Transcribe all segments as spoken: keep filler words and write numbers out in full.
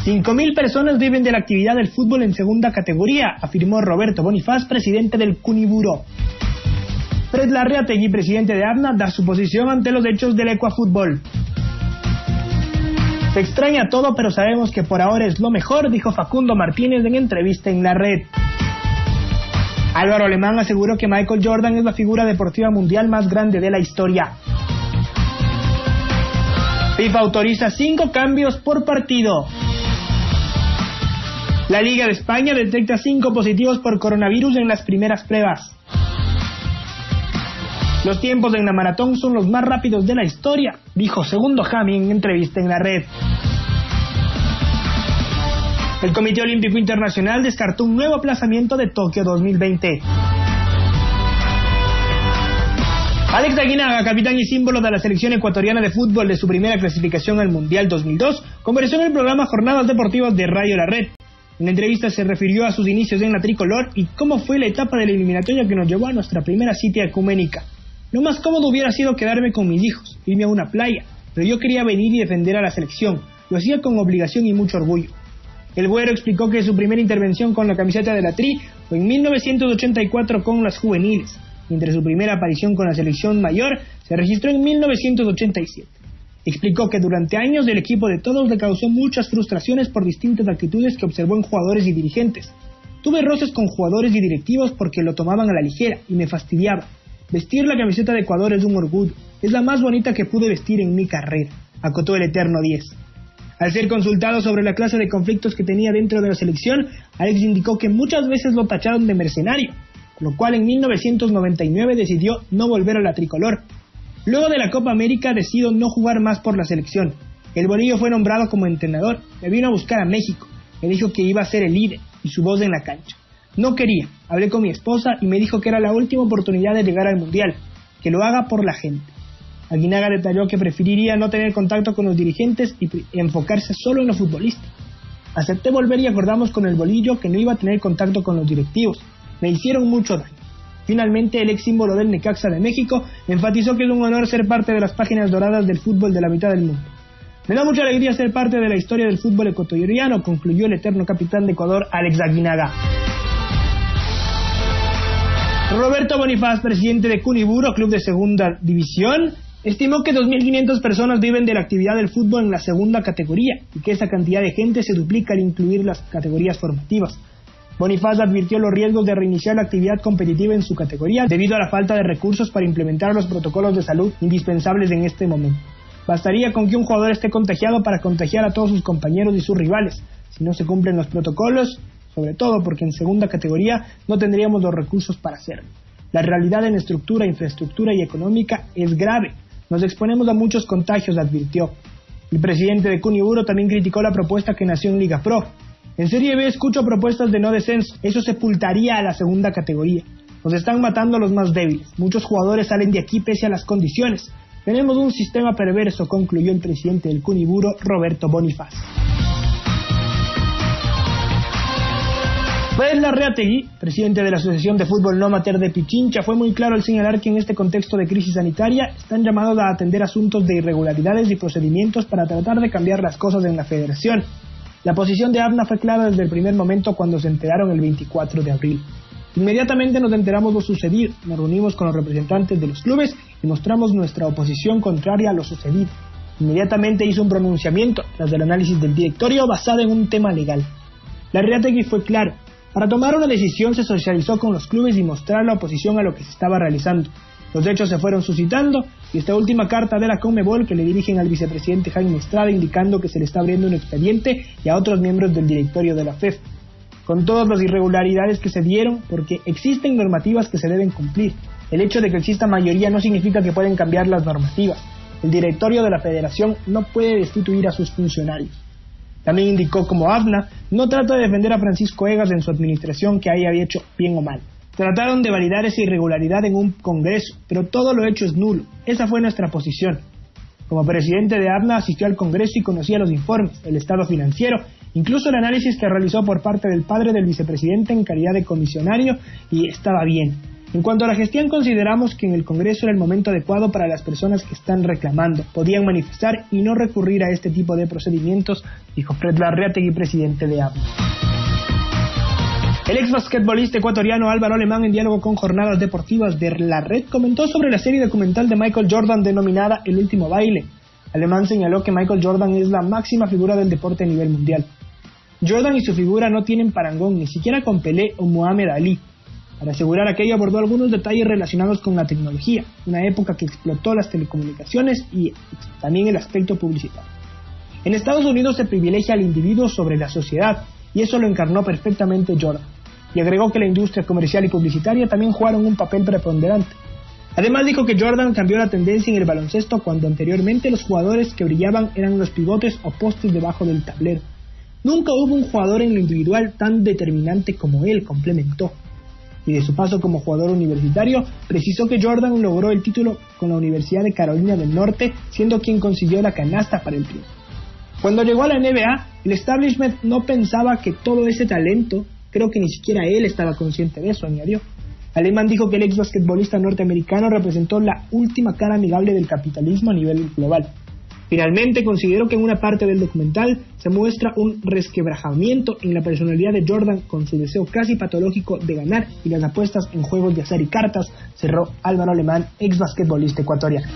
cinco mil personas viven de la actividad del fútbol en segunda categoría, afirmó Roberto Bonifaz, presidente del Cuniburó. Fred Larreategui, presidente de ABNA, da su posición ante los hechos del Ecuafútbol. Se extraña todo, pero sabemos que por ahora es lo mejor, dijo Facundo Martínez en entrevista en La Red. Álvaro Alemán aseguró que Michael Jordan es la figura deportiva mundial más grande de la historia. FIFA autoriza cinco cambios por partido. La Liga de España detecta cinco positivos por coronavirus en las primeras pruebas. Los tiempos en la maratón son los más rápidos de la historia, dijo Segundo Jami en entrevista en La Red. El Comité Olímpico Internacional descartó un nuevo aplazamiento de Tokio dos mil veinte. Alex Aguinaga, capitán y símbolo de la selección ecuatoriana de fútbol de su primera clasificación al Mundial dos mil dos, conversó en el programa Jornadas Deportivas de Radio La Red. En la entrevista se refirió a sus inicios en la tricolor y cómo fue la etapa de la eliminatoria que nos llevó a nuestra primera cita ecuménica. Lo más cómodo hubiera sido quedarme con mis hijos, irme a una playa, pero yo quería venir y defender a la selección. Lo hacía con obligación y mucho orgullo. El Güero explicó que su primera intervención con la camiseta de la Tri fue en mil novecientos ochenta y cuatro con las juveniles, mientras su primera aparición con la selección mayor se registró en mil novecientos ochenta y siete. Explicó que durante años el equipo de todos le causó muchas frustraciones por distintas actitudes que observó en jugadores y dirigentes. Tuve roces con jugadores y directivos porque lo tomaban a la ligera y me fastidiaba. Vestir la camiseta de Ecuador es un orgullo, es la más bonita que pude vestir en mi carrera, acotó el eterno diez. Al ser consultado sobre la clase de conflictos que tenía dentro de la selección, Alex indicó que muchas veces lo tacharon de mercenario, con lo cual en mil novecientos noventa y nueve decidió no volver a la tricolor. Luego de la Copa América decidió no jugar más por la selección. El Bolillo fue nombrado como entrenador, me vino a buscar a México, me dijo que iba a ser el líder y su voz en la cancha. No quería, hablé con mi esposa y me dijo que era la última oportunidad de llegar al Mundial, que lo haga por la gente. Aguinaga detalló que preferiría no tener contacto con los dirigentes y enfocarse solo en lo futbolístico. Acepté volver y acordamos con el Bolillo que no iba a tener contacto con los directivos. Me hicieron mucho daño. Finalmente, el ex símbolo del Necaxa de México enfatizó que es un honor ser parte de las páginas doradas del fútbol de la mitad del mundo. Me da mucha alegría ser parte de la historia del fútbol ecuatoriano, concluyó el eterno capitán de Ecuador, Alex Aguinaga. Roberto Bonifaz, presidente de Cuniburó, club de segunda división, estimó que dos mil quinientas personas viven de la actividad del fútbol en la segunda categoría y que esa cantidad de gente se duplica al incluir las categorías formativas. Bonifaz advirtió los riesgos de reiniciar la actividad competitiva en su categoría debido a la falta de recursos para implementar los protocolos de salud indispensables en este momento. Bastaría con que un jugador esté contagiado para contagiar a todos sus compañeros y sus rivales. Si no se cumplen los protocolos, sobre todo porque en segunda categoría no tendríamos los recursos para hacerlo. La realidad en estructura, infraestructura y económica es grave. Nos exponemos a muchos contagios, advirtió. El presidente de Cuniburó también criticó la propuesta que nació en Liga Pro. En Serie B escucho propuestas de no descenso. Eso sepultaría a la segunda categoría. Nos están matando a los más débiles. Muchos jugadores salen de aquí pese a las condiciones. Tenemos un sistema perverso, concluyó el presidente del Cuniburó, Roberto Bonifaz. Fred Larreategui, presidente de la Asociación de Fútbol No Amateur de Pichincha, fue muy claro al señalar que en este contexto de crisis sanitaria están llamados a atender asuntos de irregularidades y procedimientos para tratar de cambiar las cosas en la federación. La posición de ABNA fue clara desde el primer momento cuando se enteraron el veinticuatro de abril. Inmediatamente nos enteramos lo sucedido, nos reunimos con los representantes de los clubes y mostramos nuestra oposición contraria a lo sucedido. Inmediatamente hizo un pronunciamiento tras el análisis del directorio basado en un tema legal. Larreategui fue claro. Para tomar una decisión se socializó con los clubes y mostrar la oposición a lo que se estaba realizando. Los hechos se fueron suscitando y esta última carta de la Conmebol que le dirigen al vicepresidente Jaime Estrada indicando que se le está abriendo un expediente y a otros miembros del directorio de la F E F. Con todas las irregularidades que se dieron, porque existen normativas que se deben cumplir. El hecho de que exista mayoría no significa que pueden cambiar las normativas. El directorio de la federación no puede destituir a sus funcionarios. También indicó como ABNA no trata de defender a Francisco Egas en su administración que haya hecho bien o mal. Trataron de validar esa irregularidad en un congreso, pero todo lo hecho es nulo. Esa fue nuestra posición. Como presidente de ABNA asistió al congreso y conocía los informes, el estado financiero, incluso el análisis que realizó por parte del padre del vicepresidente en calidad de comisionario y estaba bien. En cuanto a la gestión, consideramos que en el Congreso era el momento adecuado para las personas que están reclamando. Podían manifestar y no recurrir a este tipo de procedimientos, dijo Fred Larreategui, presidente de A B M. El ex basquetbolista ecuatoriano Álvaro Alemán, en diálogo con Jornadas Deportivas de la Red, comentó sobre la serie documental de Michael Jordan denominada El Último Baile. Alemán señaló que Michael Jordan es la máxima figura del deporte a nivel mundial. Jordan y su figura no tienen parangón, ni siquiera con Pelé o Muhammad Ali. Para asegurar aquello, abordó algunos detalles relacionados con la tecnología, una época que explotó las telecomunicaciones y también el aspecto publicitario. En Estados Unidos se privilegia al individuo sobre la sociedad, y eso lo encarnó perfectamente Jordan. Y agregó que la industria comercial y publicitaria también jugaron un papel preponderante. Además dijo que Jordan cambió la tendencia en el baloncesto cuando anteriormente los jugadores que brillaban eran los pivotes o postes debajo del tablero. Nunca hubo un jugador en lo individual tan determinante como él, complementó. Y de su paso como jugador universitario, precisó que Jordan logró el título con la Universidad de Carolina del Norte, siendo quien consiguió la canasta para el triunfo. Cuando llegó a la N B A, el establishment no pensaba que todo ese talento, creo que ni siquiera él estaba consciente de eso, añadió. Alemán dijo que el ex basquetbolista norteamericano representó la última cara amigable del capitalismo a nivel global. Finalmente, consideró que en una parte del documental se muestra un resquebrajamiento en la personalidad de Jordan con su deseo casi patológico de ganar y las apuestas en juegos de azar y cartas, cerró Álvaro Alemán, ex basquetbolista ecuatoriano.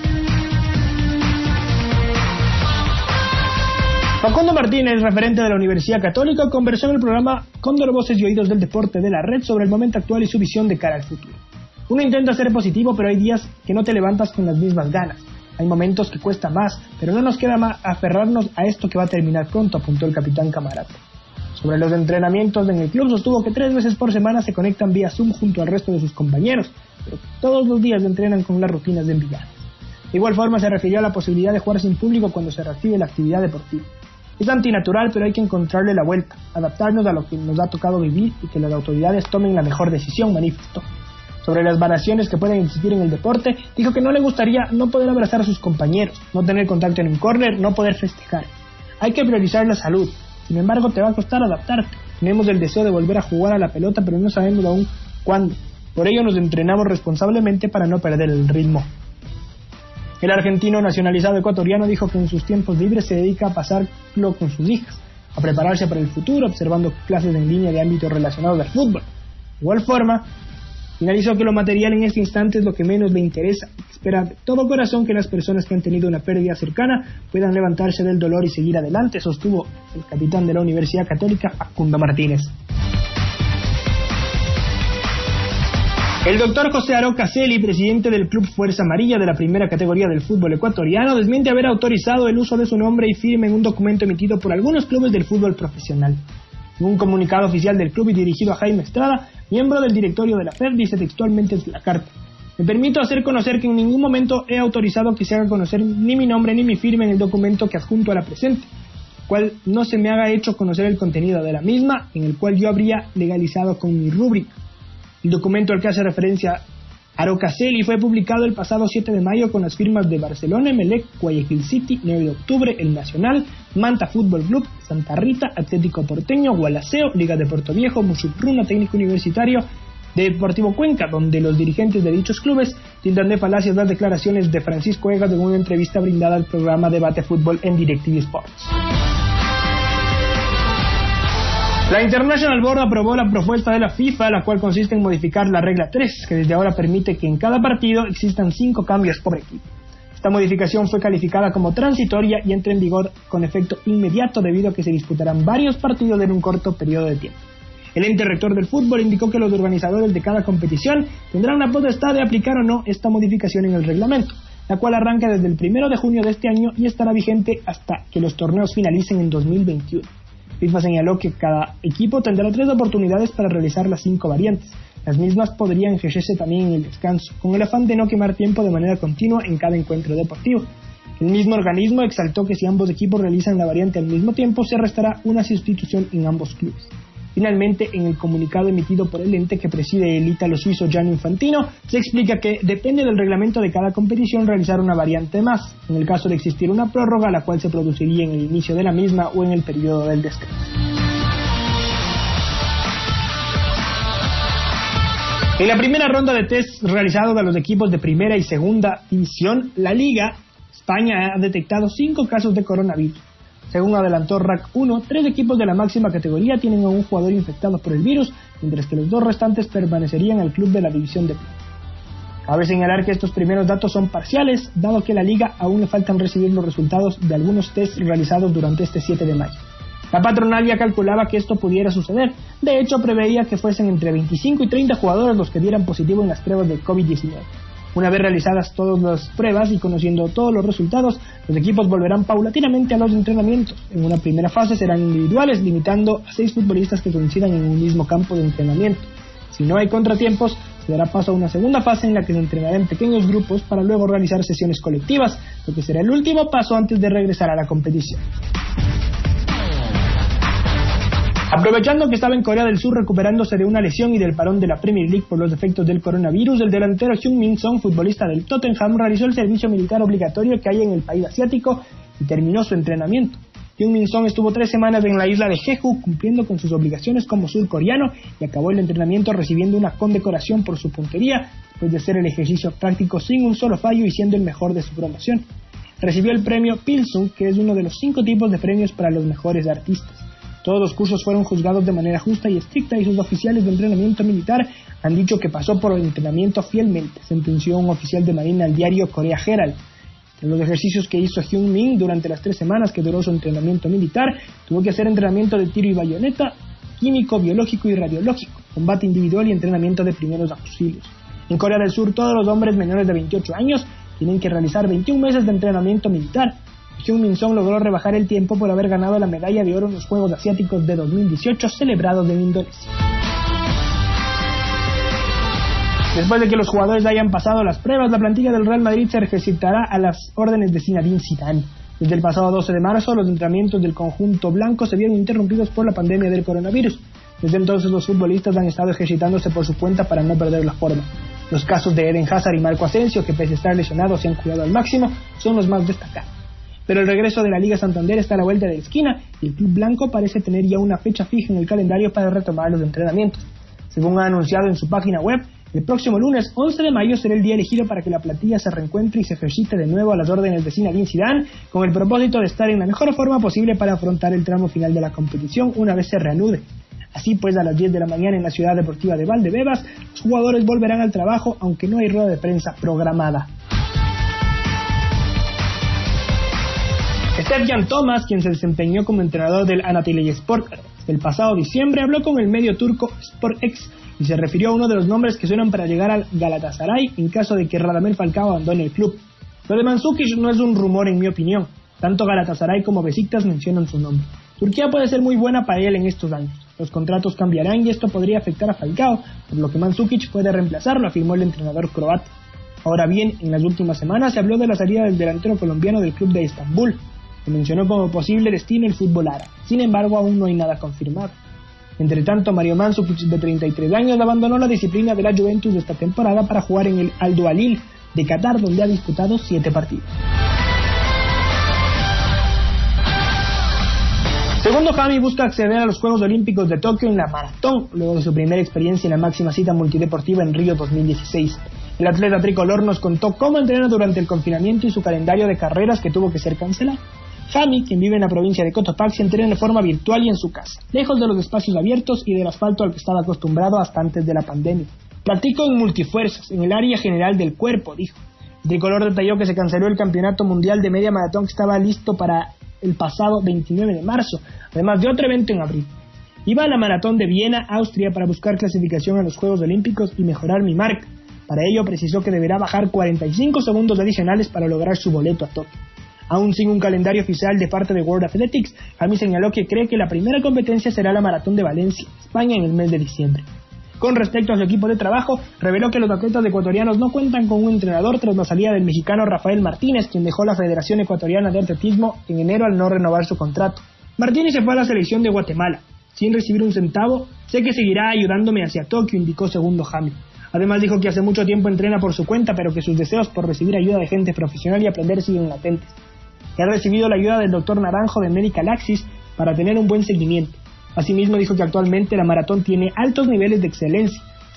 Facundo Martínez, referente de la Universidad Católica, conversó en el programa Cóndor, Voces y Oídos del Deporte de la Red sobre el momento actual y su visión de cara al futuro. Uno intenta ser positivo, pero hay días que no te levantas con las mismas ganas. Hay momentos que cuesta más, pero no nos queda más aferrarnos a esto que va a terminar pronto, apuntó el capitán Camarate. Sobre los entrenamientos en el club, sostuvo que tres veces por semana se conectan vía Zoom junto al resto de sus compañeros, pero todos los días entrenan con las rutinas de enviar. De igual forma se refirió a la posibilidad de jugar sin público cuando se reactive la actividad deportiva. Es antinatural, pero hay que encontrarle la vuelta, adaptarnos a lo que nos ha tocado vivir y que las autoridades tomen la mejor decisión, manifestó. Sobre las variaciones que pueden existir en el deporte, dijo que no le gustaría no poder abrazar a sus compañeros, no tener contacto en un córner, no poder festejar. Hay que priorizar la salud, sin embargo te va a costar adaptarte. Tenemos el deseo de volver a jugar a la pelota, pero no sabemos aún cuándo. Por ello nos entrenamos responsablemente para no perder el ritmo. El argentino nacionalizado ecuatoriano dijo que en sus tiempos libres se dedica a pasarlo con sus hijas, a prepararse para el futuro, observando clases en línea de ámbitos relacionados al fútbol. De igual forma, finalizó que lo material en este instante es lo que menos le interesa. Espera de todo corazón que las personas que han tenido una pérdida cercana puedan levantarse del dolor y seguir adelante, sostuvo el capitán de la Universidad Católica, Facundo Martínez. El doctor José Aroca Celi, presidente del Club Fuerza Amarilla de la primera categoría del fútbol ecuatoriano, desmiente haber autorizado el uso de su nombre y firma en un documento emitido por algunos clubes del fútbol profesional. En un comunicado oficial del club y dirigido a Jaime Estrada, miembro del directorio de la F E R, dice textualmente en la carta: me permito hacer conocer que en ningún momento he autorizado que se haga conocer ni mi nombre ni mi firma en el documento que adjunto a la presente, cual no se me haga hecho conocer el contenido de la misma, en el cual yo habría legalizado con mi rúbrica. El documento al que hace referencia Aroca Celi fue publicado el pasado siete de mayo con las firmas de Barcelona, Emelec, Guayaquil City, nueve de octubre, El Nacional, Manta Fútbol Club, Santa Rita, Atlético Porteño, Gualaceo, Liga de Puerto Viejo, Musupruna, Técnico Universitario, Deportivo Cuenca, donde los dirigentes de dichos clubes tildan de falacias las declaraciones de Francisco Egas en una entrevista brindada al programa Debate Fútbol en DirecTV Sports. La International Board aprobó la propuesta de la FIFA, la cual consiste en modificar la regla tres, que desde ahora permite que en cada partido existan cinco cambios por equipo. Esta modificación fue calificada como transitoria y entra en vigor con efecto inmediato debido a que se disputarán varios partidos en un corto periodo de tiempo. El ente rector del fútbol indicó que los organizadores de cada competición tendrán la potestad de aplicar o no esta modificación en el reglamento, la cual arranca desde el primero de junio de este año y estará vigente hasta que los torneos finalicen en dos mil veintiuno. FIFA señaló que cada equipo tendrá tres oportunidades para realizar las cinco variantes. Las mismas podrían ejercerse también en el descanso, con el afán de no quemar tiempo de manera continua en cada encuentro deportivo. El mismo organismo exaltó que si ambos equipos realizan la variante al mismo tiempo, se restará una sustitución en ambos clubes. Finalmente, en el comunicado emitido por el ente que preside el ítalo-suizo Gianni Infantino, se explica que depende del reglamento de cada competición realizar una variante más, en el caso de existir una prórroga, la cual se produciría en el inicio de la misma o en el periodo del descanso. En la primera ronda de test realizados a los equipos de primera y segunda división, la Liga España ha detectado cinco casos de coronavirus. Según adelantó R A C uno, tres equipos de la máxima categoría tienen a un jugador infectado por el virus, mientras que los dos restantes permanecerían al club de la división de plata. Cabe señalar que estos primeros datos son parciales, dado que a la Liga aún le faltan recibir los resultados de algunos tests realizados durante este siete de mayo. La patronal ya calculaba que esto pudiera suceder. De hecho, preveía que fuesen entre veinticinco y treinta jugadores los que dieran positivo en las pruebas de COVID diecinueve. Una vez realizadas todas las pruebas y conociendo todos los resultados, los equipos volverán paulatinamente a los entrenamientos. En una primera fase serán individuales, limitando a seis futbolistas que coincidan en un mismo campo de entrenamiento. Si no hay contratiempos, se dará paso a una segunda fase en la que se entrenará en pequeños grupos para luego realizar sesiones colectivas, lo que será el último paso antes de regresar a la competición. Aprovechando que estaba en Corea del Sur recuperándose de una lesión y del parón de la Premier League por los efectos del coronavirus, el delantero Heung-min Son, futbolista del Tottenham, realizó el servicio militar obligatorio que hay en el país asiático y terminó su entrenamiento. Heung-min Son estuvo tres semanas en la isla de Jeju cumpliendo con sus obligaciones como surcoreano y acabó el entrenamiento recibiendo una condecoración por su puntería después de hacer el ejercicio práctico sin un solo fallo y siendo el mejor de su promoción. Recibió el premio Pilsung, que es uno de los cinco tipos de premios para los mejores artistas. Todos los cursos fueron juzgados de manera justa y estricta y sus oficiales de entrenamiento militar han dicho que pasó por el entrenamiento fielmente, sentenció un oficial de marina al diario Korea Herald. En los ejercicios que hizo Heung-min durante las tres semanas que duró su entrenamiento militar, tuvo que hacer entrenamiento de tiro y bayoneta, químico, biológico y radiológico, combate individual y entrenamiento de primeros auxilios. En Corea del Sur, todos los hombres menores de veintiocho años tienen que realizar veintiún meses de entrenamiento militar. Heung-min Son logró rebajar el tiempo por haber ganado la medalla de oro en los Juegos Asiáticos de dos mil dieciocho celebrados en Indonesia. Después de que los jugadores hayan pasado las pruebas, la plantilla del Real Madrid se ejercitará a las órdenes de Zinedine Zidane. Desde el pasado doce de marzo, los entrenamientos del conjunto blanco se vieron interrumpidos por la pandemia del coronavirus. Desde entonces, los futbolistas han estado ejercitándose por su cuenta para no perder la forma. Los casos de Eden Hazard y Marco Asensio, que pese a estar lesionados se han cuidado al máximo, son los más destacados. Pero el regreso de la Liga Santander está a la vuelta de la esquina y el club blanco parece tener ya una fecha fija en el calendario para retomar los entrenamientos. Según ha anunciado en su página web, el próximo lunes once de mayo será el día elegido para que la plantilla se reencuentre y se ejercite de nuevo a las órdenes de Zinedine Zidane, con el propósito de estar en la mejor forma posible para afrontar el tramo final de la competición una vez se reanude. Así pues, a las diez de la mañana en la ciudad deportiva de Valdebebas, los jugadores volverán al trabajo, aunque no hay rueda de prensa programada. Stefan Thomas, quien se desempeñó como entrenador del Antalyaspor el pasado diciembre, habló con el medio turco SportX y se refirió a uno de los nombres que suenan para llegar al Galatasaray en caso de que Radamel Falcao abandone el club. Lo de Mandzukic no es un rumor en mi opinión, tanto Galatasaray como Besiktas mencionan su nombre. Turquía puede ser muy buena para él en estos años, los contratos cambiarán y esto podría afectar a Falcao, por lo que Mandzukic puede reemplazarlo, afirmó el entrenador croata. Ahora bien, en las últimas semanas se habló de la salida del delantero colombiano del club de Estambul. Se mencionó como posible destino el fútbol árabe. Sin embargo, aún no hay nada confirmado. Entre tanto, Mario Mandzukic, de treinta y tres años, abandonó la disciplina de la Juventus de esta temporada para jugar en el Al Dualil de Qatar, donde ha disputado siete partidos. Segundo Jami busca acceder a los Juegos Olímpicos de Tokio en la maratón, luego de su primera experiencia en la máxima cita multideportiva en Río dos mil dieciséis. El atleta tricolor nos contó cómo entrena durante el confinamiento y su calendario de carreras que tuvo que ser cancelado. Jami, quien vive en la provincia de Cotopaxi, entrena de forma virtual y en su casa, lejos de los espacios abiertos y del asfalto al que estaba acostumbrado hasta antes de la pandemia. Practico en multifuerzas, en el área general del cuerpo, dijo. El tricolor detalló que se canceló el campeonato mundial de media maratón que estaba listo para el pasado veintinueve de marzo, además de otro evento en abril. Iba a la maratón de Viena, Austria, para buscar clasificación a los Juegos Olímpicos y mejorar mi marca. Para ello precisó que deberá bajar cuarenta y cinco segundos adicionales para lograr su boleto a Tokio. Aún sin un calendario oficial de parte de World Athletics, Jami señaló que cree que la primera competencia será la Maratón de Valencia, España, en el mes de diciembre. Con respecto a su equipo de trabajo, reveló que los atletas ecuatorianos no cuentan con un entrenador tras la salida del mexicano Rafael Martínez, quien dejó la Federación Ecuatoriana de Atletismo en enero al no renovar su contrato. Martínez se fue a la selección de Guatemala. Sin recibir un centavo, sé que seguirá ayudándome hacia Tokio, indicó segundo Jami. Además dijo que hace mucho tiempo entrena por su cuenta, pero que sus deseos por recibir ayuda de gente profesional y aprender siguen latentes. Que ha recibido la ayuda del doctor Naranjo de Medical Axis para tener un buen seguimiento. Asimismo dijo que actualmente la maratón tiene altos niveles de excelencia.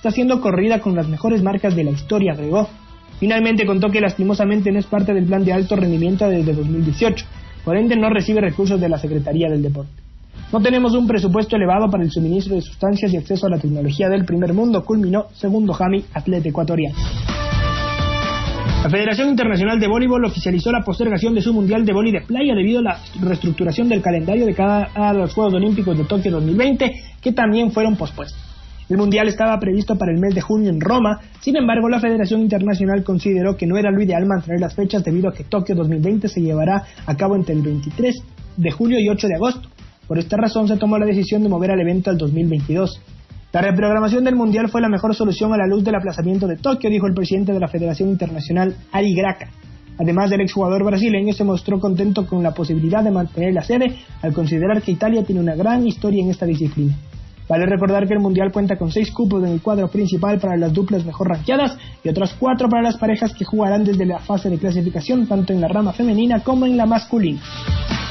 está siendo corrida con las mejores marcas de la historia, agregó. Finalmente contó que lastimosamente no es parte del plan de alto rendimiento desde dos mil dieciocho, por ende no recibe recursos de la Secretaría del Deporte. No tenemos un presupuesto elevado para el suministro de sustancias y acceso a la tecnología del primer mundo, culminó segundo Jami, atleta ecuatoriano. La Federación Internacional de Voleibol oficializó la postergación de su Mundial de Vóley de Playa debido a la reestructuración del calendario de cada de los Juegos Olímpicos de Tokio dos mil veinte, que también fueron pospuestos. El Mundial estaba previsto para el mes de junio en Roma, sin embargo la Federación Internacional consideró que no era lo ideal mantener las fechas debido a que Tokio dos mil veinte se llevará a cabo entre el veintitrés de julio y ocho de agosto. Por esta razón se tomó la decisión de mover al evento al dos mil veintidós. La reprogramación del Mundial fue la mejor solución a la luz del aplazamiento de Tokio, dijo el presidente de la Federación Internacional, Ari Graca. Además, el exjugador brasileño se mostró contento con la posibilidad de mantener la sede, al considerar que Italia tiene una gran historia en esta disciplina. Vale recordar que el Mundial cuenta con seis cupos en el cuadro principal para las duplas mejor rankeadas y otras cuatro para las parejas que jugarán desde la fase de clasificación tanto en la rama femenina como en la masculina.